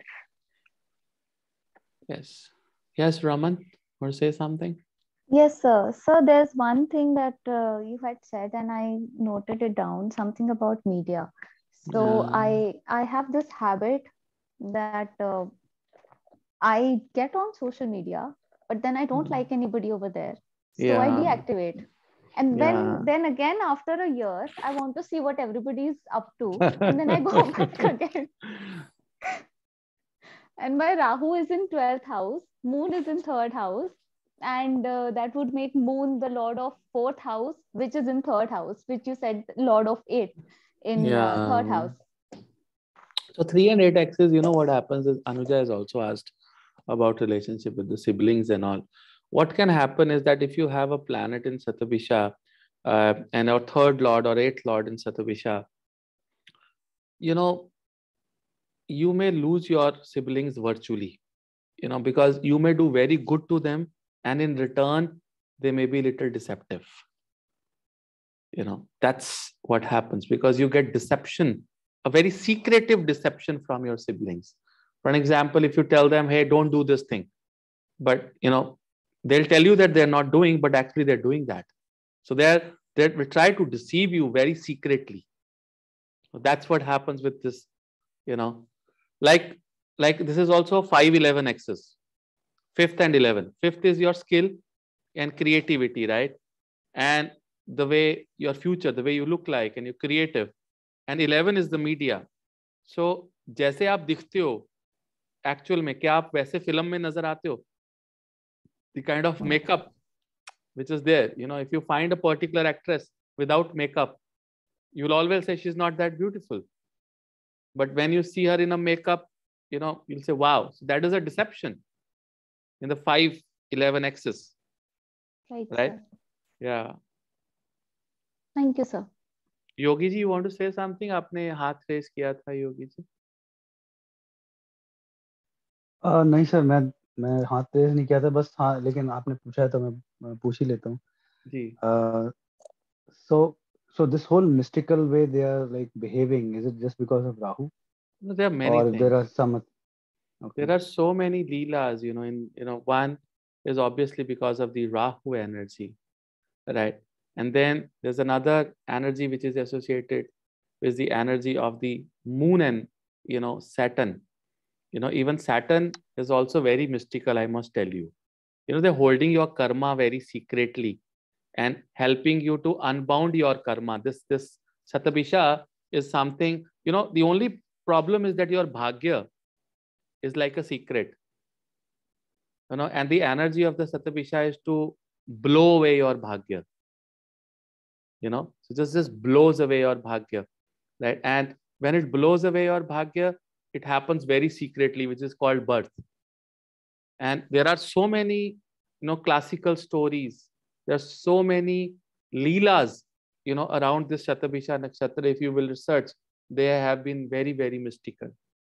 [SPEAKER 1] Yes. Yes, Raman, want to say something?
[SPEAKER 2] Yes, sir. So there's one thing that you had said, and I noted it down, something about media. So I have this habit that I get on social media, but then I don't like anybody over there. So I deactivate. And then again, after a year, I want to see what everybody is up to. And then I go back again. And my Rahu is in 12th house, Moon is in 3rd house. And that would make Moon the Lord of 4th house, which is in 3rd house, which you said Lord of 8th in 3rd house.
[SPEAKER 1] So 3 and 8 axis, you know what happens is Anuja has also asked about relationship with the siblings and all. What can happen is that if you have a planet in Satabhisha and our 3rd lord or 8th lord in Satabhisha, you know, you may lose your siblings virtually, you know, because you may do very good to them and in return, they may be a little deceptive. You know, that's what happens because you get deception, a very secretive deception from your siblings. For an example, if you tell them, hey, don't do this thing, but, you know, they'll tell you that they're not doing, but actually they're doing that. So they try to deceive you very secretly. So that's what happens with this, you know, like this is also 5-11 axis, 5th and 11th. 5th is your skill and creativity, right? And the way your future, the way you look like and you're creative. And 11 is the media. So जैसे आप दिखते हो actual में, क्या आप वैसे film में नजर आते हो? The kind of makeup which is there, you know, if you find a particular actress without makeup, you'll always say she's not that beautiful. But when you see her in a makeup, you know, you'll say, wow. So that is a deception in the 5-11 axis. Right?
[SPEAKER 2] Sir.
[SPEAKER 1] Yeah.
[SPEAKER 2] Thank you, sir.
[SPEAKER 1] Yogi ji, you want to say something? आपने हाथ race किया था योगी जी.
[SPEAKER 7] नहीं sir, मैं हाथ race नहीं किया था, बस हाँ, लेकिन आपने पूछा है तो मैं पूछ ही लेता हूँ जी. So this whole mystical way they are like behaving, is it just because of Rahu?
[SPEAKER 1] No, there are many things.
[SPEAKER 7] There are some. Okay.
[SPEAKER 1] There are so many leelas, you know, one is obviously because of the Rahu energy, right? And then there's another energy which is associated with the energy of the moon and, you know, Saturn. You know, even Saturn is also very mystical, I must tell you. You know, they're holding your karma very secretly and helping you to unbound your karma. This Satabhisha is something, you know, the only problem is that your bhagya is like a secret. You know, and the energy of the Satabhisha is to blow away your bhagya. You know, so just blows away your bhagya, right? And when it blows away your bhagya, it happens very secretly, which is called birth. And there are so many, you know, classical stories. There are so many leelas, you know, around this Satabhisha Nakshatra. If you will research, they have been very, very mystical.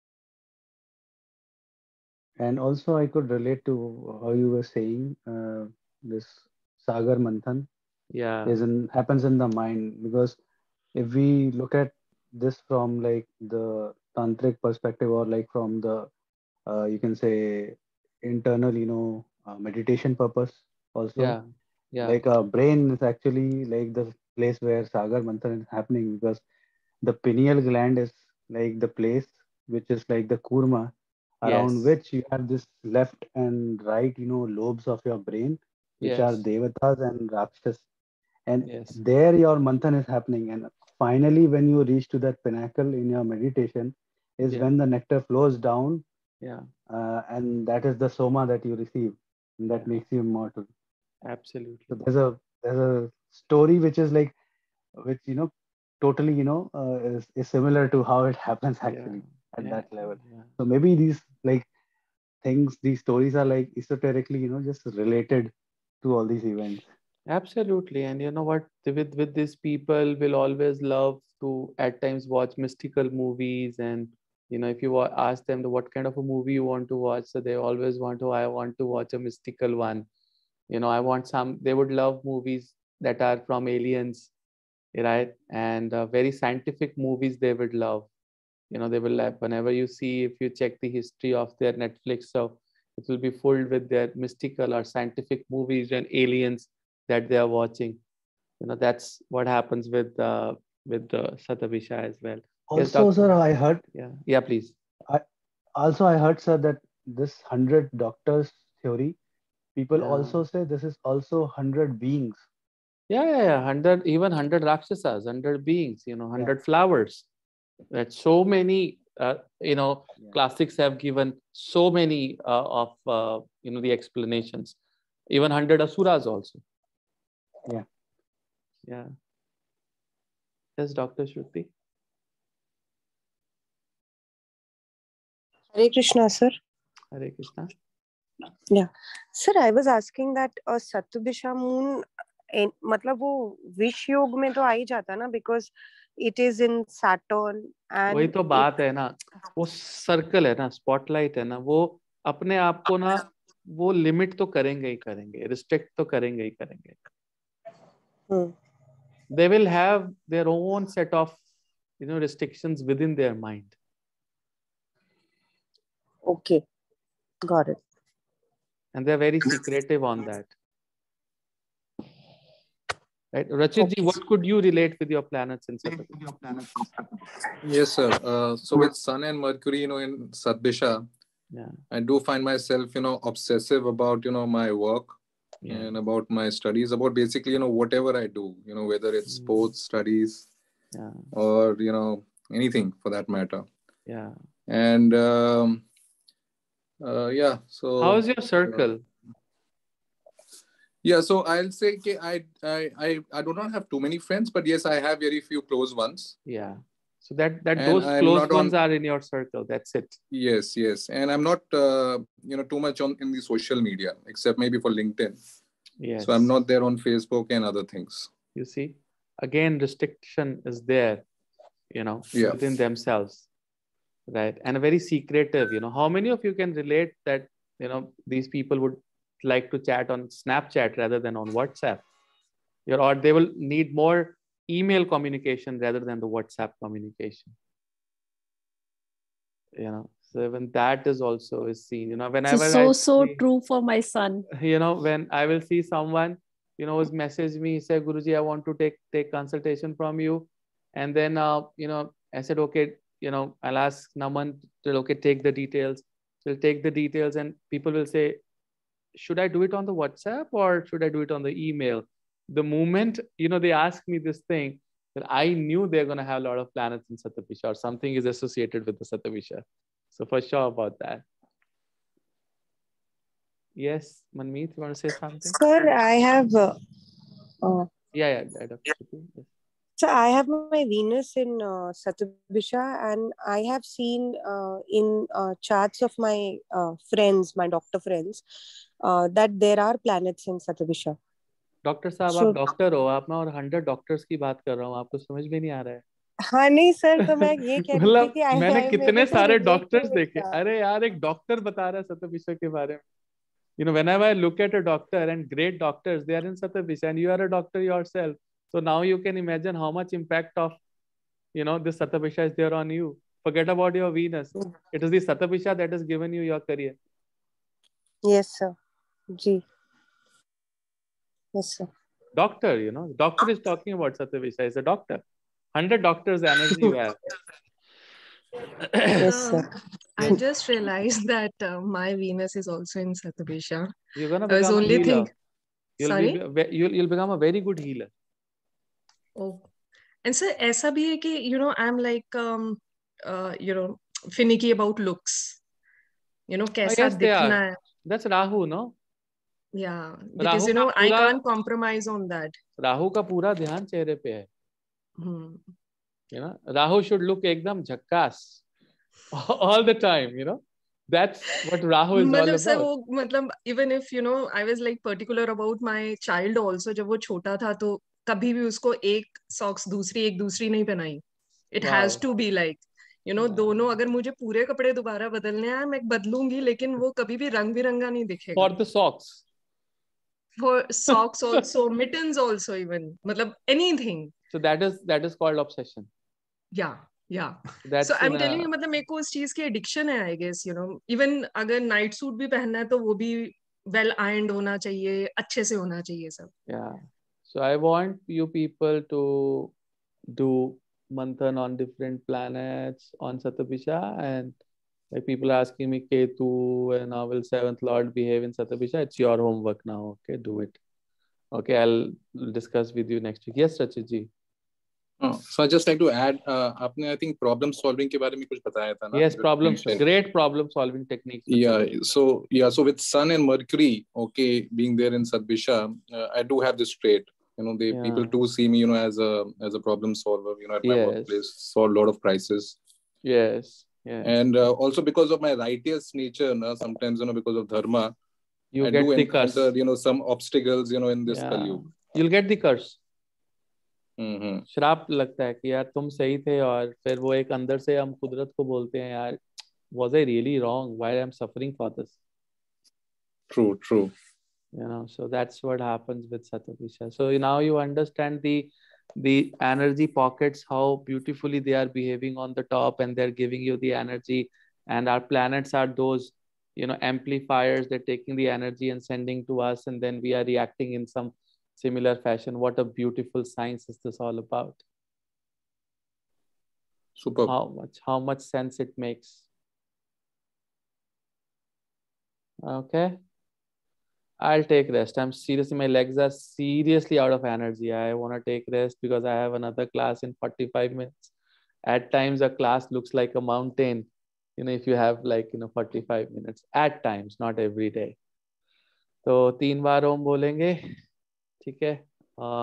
[SPEAKER 7] And also, I could relate to how you were saying this Sagar Manthan.
[SPEAKER 1] Yeah,
[SPEAKER 7] happens in the mind, because if we look at this from like the tantric perspective, or like from the you can say internal, you know, meditation purpose also. Yeah. Like our brain is actually like the place where Sagar Manthan is happening, because the pineal gland is like the place which is like the kurma, around which you have this left and right, you know, lobes of your brain, which are devatas and rakshas. And there your manthan is happening. And finally, when you reach to that pinnacle in your meditation, is when the nectar flows down. Yeah. And that is the soma that you receive, and that makes you immortal.
[SPEAKER 1] Absolutely.
[SPEAKER 7] So there's a story which is like, which, you know, totally, you know, is similar to how it happens actually at that level. Yeah. So maybe these like things, these stories are like esoterically, you know, just related to all these events.
[SPEAKER 1] Absolutely. And you know what, with these people will always love to at times watch mystical movies. And you know, if you ask them what kind of a movie you want to watch, so they always I want to watch a mystical one. You know, they would love movies that are from aliens, right? And very scientific movies they would love. You know, they will like, whenever you see, if you check the history of their Netflix, so it will be filled with their mystical or scientific movies and aliens that they are watching. You know, that's what happens with the Satabhisha as well.
[SPEAKER 7] Also, sir, I heard.
[SPEAKER 1] Yeah, please.
[SPEAKER 7] I heard, sir, that this 100 doctors theory, people
[SPEAKER 1] Yeah.
[SPEAKER 7] also say this is also 100 beings.
[SPEAKER 1] Yeah. 100, even 100 Rakshasas, 100 beings, 100 flowers. That so many, classics have given so many of, the explanations. Even 100 Asuras also.
[SPEAKER 7] Yeah.
[SPEAKER 1] Yeah. Yes, Dr. Shruti.
[SPEAKER 8] Hare Krishna, sir.
[SPEAKER 1] Hare Krishna.
[SPEAKER 8] Yeah. Sir, I was asking that Satyabhisha moon, मतलब वो विष योग में तो आ ही जाता ना, because it is in Saturn and
[SPEAKER 1] वही तो बात है ना, वो सर्कल है ना, स्पॉटलाइट है ना, वो अपने आप को ना वो लिमिट तो करेंगे ही करेंगे, रिस्ट्रिक्ट तो करेंगे ही करेंगे. They will have their own set of restrictions within their mind.
[SPEAKER 8] Okay, got it.
[SPEAKER 1] And they're very secretive on that. Right, Rachit ji, what could you relate with your planets in Satyabhisha?
[SPEAKER 9] Yes, sir. So with Sun and Mercury, in Satyabhisha, I do find myself, obsessive about, my work and about my studies, about basically, whatever I do, whether it's sports, studies, or, anything for that matter.
[SPEAKER 1] Yeah.
[SPEAKER 9] And so
[SPEAKER 1] how is your circle?
[SPEAKER 9] Yeah, so I'll say I do not have too many friends, but yes, I have very few close ones.
[SPEAKER 1] Yeah. So that those close ones are in your circle. That's it.
[SPEAKER 9] Yes. And I'm not too much in the social media, except maybe for LinkedIn.
[SPEAKER 1] Yes.
[SPEAKER 9] So I'm not there on Facebook and other things.
[SPEAKER 1] You see, again, restriction is there, within themselves, right? And very secretive. How many of you can relate that these people would like to chat on Snapchat rather than on WhatsApp, or they will need more email communication rather than the WhatsApp communication. So even that is also seen. Whenever
[SPEAKER 10] so true for my son.
[SPEAKER 1] When I will see someone, who's messaged me, he said, Guruji, I want to take consultation from you, and then I said, okay, I'll ask Naman to take the details. He'll take the details, and people will say, should I do it on the WhatsApp or should I do it on the email? The moment, they ask me this thing, that I knew they're going to have a lot of planets in Satyabhisha or something is associated with the Satyabhisha. So for sure about that. Yes, Manmeet, you want to say something?
[SPEAKER 8] Sir, I have...
[SPEAKER 1] Yeah, Dr. Shruti, yes.
[SPEAKER 8] So I have my Venus in Satyabhisha, and I have seen in charts of my friends, my doctor friends, that there are planets in Satyabhisha.
[SPEAKER 1] Doctor साहब, आप doctor हो, आप मैं और 100 doctors की बात कर रहा हूँ, आपको समझ में नहीं आ रहा है?
[SPEAKER 8] हाँ नहीं सर, तो मैं ये कह रही थी कि
[SPEAKER 1] मैंने कितने सारे डॉक्टर्स देखे. अरे यार, एक डॉक्टर बता रहा है Satyabhisha के बारे में. Whenever I look at a doctor, and great doctors, they are in Satyabhisha, and you are a doctor yourself. So now you can imagine how much impact of, this Satyabhisha is there on you. Forget about your Venus. It is the Satyabhisha that has given you your career.
[SPEAKER 8] Yes, sir. Ji. Yes, sir.
[SPEAKER 1] Doctor, doctor is talking about Satyabhisha. Is a doctor. 100 doctors energy you have.
[SPEAKER 8] Yes, sir.
[SPEAKER 5] I just realized that my Venus is also in Satyabhisha.
[SPEAKER 1] You're gonna become a healer. You'll become a very good healer.
[SPEAKER 5] Oh, and sir, ऐसा भी है कि I'm like finicky about looks. कैसा दिखना है.
[SPEAKER 1] That's Rahu, no?
[SPEAKER 5] Yeah, because I can't compromise on that.
[SPEAKER 1] Rahu का पूरा ध्यान चेहरे पे है. Rahu should look एकदम झक्कास all the time. That's what Rahu is all about.
[SPEAKER 5] Sir वो मतलब even if I was like particular about my child also. जब वो छोटा था तो कभी भी उसको एक सॉक्स दूसरी एक दूसरी नहीं पहनाई. It has to be like दोनों. अगर मुझे पूरे कपड़े दोबारा बदलने हैं मैं बदलूंगी, लेकिन वो कभी भी रंग बिरंगा नहीं दिखेगा.
[SPEAKER 1] For the socks.
[SPEAKER 5] For socks also, mittens also, even मतलब anything.
[SPEAKER 1] So that is called obsession.
[SPEAKER 5] Yeah. So I'm telling you, मतलब मेरे को उस चीज की एडिक्शन है, I guess. Even अगर नाइट सूट भी पहनना है तो वो भी well ironed होना चाहिए, अच्छे से होना चाहिए सब.
[SPEAKER 1] Yeah. So I want you people to do manthan on different planets on Satyabhisha, and Like people are asking me, Ketu and how will seventh lord behave in Satabisha? It's your homework now. Okay, do it. Okay, I'll discuss with you next week. Yes, Rachit ji.
[SPEAKER 9] So I just like to add, आपने I think problem solving के बारे में कुछ बताया था ना?
[SPEAKER 1] Yes, great problem solving techniques.
[SPEAKER 9] Yeah, so with Sun and Mercury, okay, being there in Sattvisha, I do have this trait. You know, people do see me, you know, as a problem solver. You know, at my workplace, solve a lot of crises.
[SPEAKER 1] Yes. Yeah.
[SPEAKER 9] And also because of my righteous nature, sometimes, you know, because of dharma,
[SPEAKER 1] I do
[SPEAKER 9] encounter, you know, some obstacles, you know, in this Kali Yuga.
[SPEAKER 1] You'll get the curse. श्राप लगता है कि यार तुम सही थे और फिर वो एक अंदर से हम कुदरत को बोलते हैं यार was I really wrong? Why I'm suffering for this?
[SPEAKER 9] True.
[SPEAKER 1] You know, so that's what happens with Satabisha. So now you understand the energy pockets, how beautifully they are behaving on the top, and they're giving you the energy. And our planets are those, you know, amplifiers. They're taking the energy and sending to us, and then we are reacting in some similar fashion. What a beautiful science is this all about?
[SPEAKER 9] Super.
[SPEAKER 1] How much sense it makes. Okay. I'll take rest. I'm seriously, my legs are seriously out of energy. I want to take rest because I have another class in 45 minutes. At times, a class looks like a mountain, you know, if you have like, you know, 45 minutes. At times, not every day. तो 3 बार ओम बोलेंगे, ठीक है?